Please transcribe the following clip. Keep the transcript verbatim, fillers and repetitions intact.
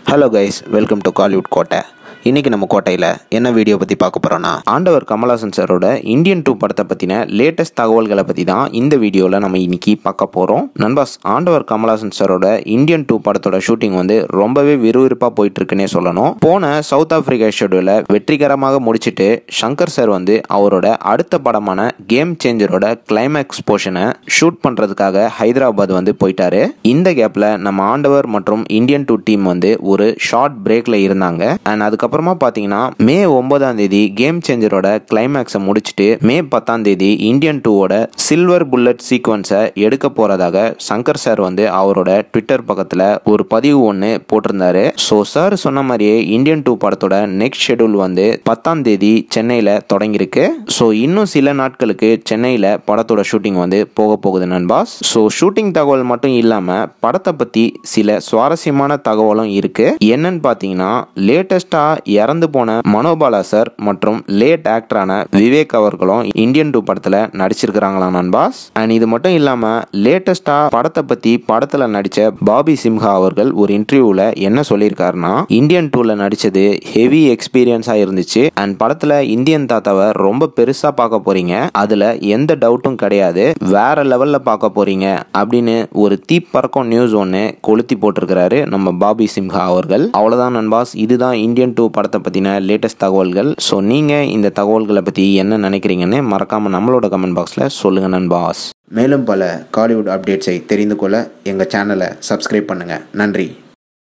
Hello guys, welcome to Kollywood Kotta. இன்னைக்கு நம்ம கோட்டையில் என்ன வீடியோ பற்றி பார்க்க போகிறோன்னா ஆண்டவர் கமல் ஹாசன் சாரோட இந்தியன் டூ படத்தை பற்றின லேட்டஸ்ட் தகவல்களை பற்றி தான் இந்த வீடியோவில் நம்ம இன்னைக்கு பார்க்க போகிறோம். நண்பாஸ், ஆண்டவர் கமல் ஹாசன் சாரோட இந்தியன் டூ படத்தோட ஷூட்டிங் வந்து ரொம்பவே விறுவிறுப்பாக போயிட்டு இருக்குன்னே சொல்லணும். போன சவுத் ஆப்பிரிக்கா ஷெட்யூலை வெற்றிகரமாக முடிச்சுட்டு ஷங்கர் சார் வந்து அவரோட அடுத்த படமான கேம் சேஞ்சரோட கிளைமேக்ஸ் போர்ஷனை ஷூட் பண்ணுறதுக்காக ஹைதராபாத் வந்து போயிட்டாரு. இந்த கேப்பில் நம்ம ஆண்டவர் மற்றும் இந்தியன் டூ டீம் வந்து ஒரு ஷார்ட் பிரேக்கில் இருந்தாங்க. அண்ட் அதுக்கப்புறம் அப்புறமா பாத்தீங்கன்னா மே ஒன்பதாம் தேதி கேம் சேஞ்சரோட கிளைமேக்ஸை முடிச்சுட்டு மே பத்தாம் தேதி இந்தியன் டூவோட சில்வர் புல்லட் சீக்வன்ஸை எடுக்க போறதாக சங்கர் சார் வந்து அவரோட ட்விட்டர் பக்கத்துல ஒரு பதிவு ஒன்று போட்டிருந்தாரு. ஸோ சார் சொன்ன மாதிரியே இந்தியன் டூ படத்தோட நெக்ஸ்ட் ஷெட்யூல் வந்து பத்தாம் தேதி சென்னையில தொடங்கியிருக்கு. ஸோ இன்னும் சில நாட்களுக்கு சென்னையில படத்தோட ஷூட்டிங் வந்து போக போகுது நண்பாஸ். ஸோ ஷூட்டிங் தகவல் மட்டும் இல்லாம படத்தை பத்தி சில சுவாரஸ்யமான தகவலும் இருக்கு. என்னன்னு பாத்தீங்கன்னா லேட்டஸ்டா இறந்து போன மனோபாலா சார் மற்றும் லேட் ஆக்டரான விவேக் அவர்களும் இந்தியன் டூ படத்துல நடிச்சிருக்கிறாங்களா நண்பாஸ். அண்ட் இது மட்டும் இல்லாம லேட்டஸ்டா படத்தை பத்தி படத்துல நடிச்ச பாபி சிம்ஹா அவர்கள் ஒரு இன்டர்வியூல என்ன சொல்லியிருக்காருன்னா, இந்தியன் டூல நடிச்சது ஹெவி எக்ஸ்பீரியன்ஸா இருந்துச்சு. அண்ட் படத்துல இந்தியன் தாத்தாவை ரொம்ப பெருசா பார்க்க போறீங்க, அதுல எந்த டவுட்டும் கிடையாது, வேற லெவல்ல பார்க்க போறீங்க அப்படின்னு ஒரு தீப்பறக்கும் நியூஸ் ஒன்னு கொளுத்தி போட்டிருக்கிறாரு நம்ம பாபி சிம்ஹா அவர்கள். அவ்வளவுதான் நண்பாஸ், இதுதான் இந்தியன் டூ படத்தை பத்தின லேட்டஸ்ட் தகவல்கள். ஸோ நீங்க இந்த தகவல்களை பத்தி என்ன நினைக்கிறீங்கன்னு மறக்காம நம்மளோட கமெண்ட் பாக்ஸ்ல சொல்லுங்க நண்பாஸ். மேலும் பல காலிவுட் அப்டேட்ஸை தெரிந்து கொள்ள எங்க சேனலை சப்ஸ்கிரைப் பண்ணுங்க. நன்றி.